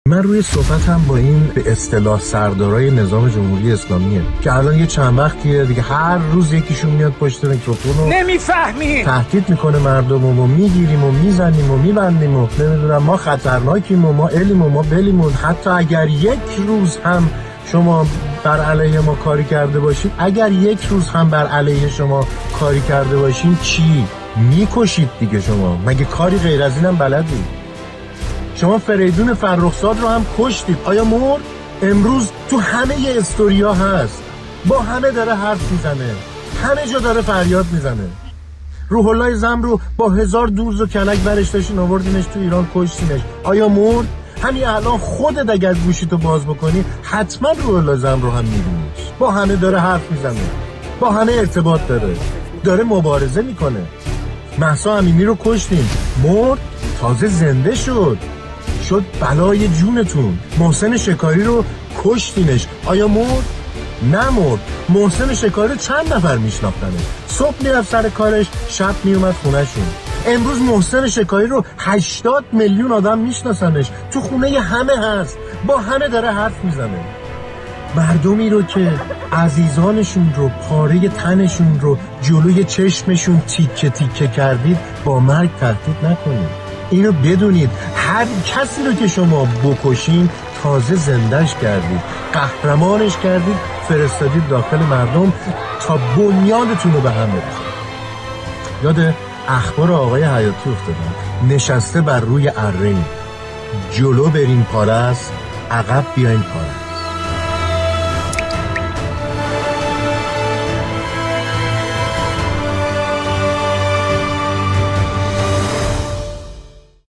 من روی صحبتم با این به اصطلاح سردارای نظام جمهوری اسلامیه که الان یه چند وقتیه دیگه هر روز یکیشون میاد پشت میکروفون و نمیفهمی تهدید میکنه مردم و ما میگیریم و میزنیم و میبندیم و نمیدونم ما خطرناکیم و ما علیم و ما بلیم و حتی اگر یک روز هم شما بر علیه ما کاری کرده باشید، اگر یک روز هم بر علیه شما کاری کرده باشین چی؟ میکشید دیگه. شما مگه کاری غیر از اینم بلدید؟ شما فریدون فرخزاد رو هم کشتید. آیا مرد؟ امروز تو همه استوریا هست، با همه داره حرف میزنه، همه جا داره فریاد میزنه. روح الله زم رو با 1000 دوز و کلک برش داشتین آوردینش تو ایران کشتینش. آیا مرد؟ همین الان خودت اگر گوشیتو باز بکنی حتما روح الله زم رو هم میبینیش. با همه داره حرف میزنه، با همه ارتباط داره مبارزه میکنه. مهسا امینی رو کشتین، مرد؟ تازه زنده شد بلای جونتون. محسن شکاری رو کشتینش، آیا مرد؟ نمرد. محسن شکاری رو چند نفر میشناختنه؟ صبح میرفت سر کارش، شب میومد خونهشون. امروز محسن شکاری رو 80 میلیون آدم میشناسنش، تو خونه همه هست، با همه داره حرف میزنه. مردمی رو که عزیزانشون رو، پاره تنشون رو جلوی چشمشون تیکه تیکه کردید با مرگ تهدید نکنید. اینو بدونید، هر کسی رو که شما بکشین تازه زندش کردید، قهرمانش کردید، فرستادید داخل مردم تا بنیادتون رو به هم بریزید. یاد اخبار آقای حیاتی افتادم، نشسته بر روی اره‌ای، جلو برین پاره است، عقب بیاین پاره.